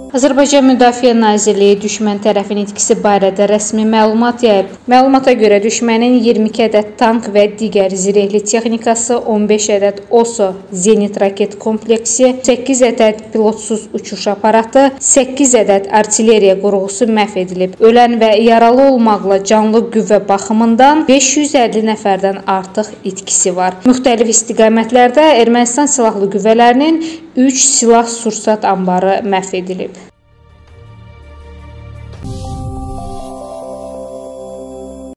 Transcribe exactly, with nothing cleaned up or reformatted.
Azərbaycan Müdafiə Nazirliyi düşmən tərəfinin itkisi barədə rəsmi məlumat yayıb. Məlumata görə düşmənin iyirmi iki ədəd tank və digər zirehli texnikası, on beş ədəd OSO zenit raket kompleksi, səkkiz ədəd pilotsuz uçuş aparatı, səkkiz ədəd artilleriya qurğusu məhv edilib. Ölən və yaralı olmaqla canlı qüvvə baxımından beş yüz əlli nəfərdən artıq itkisi var. Müxtəlif istiqamətlərdə Ermənistan silahlı qüvvələrinin üç silah-sursat anbarı məhv edilib.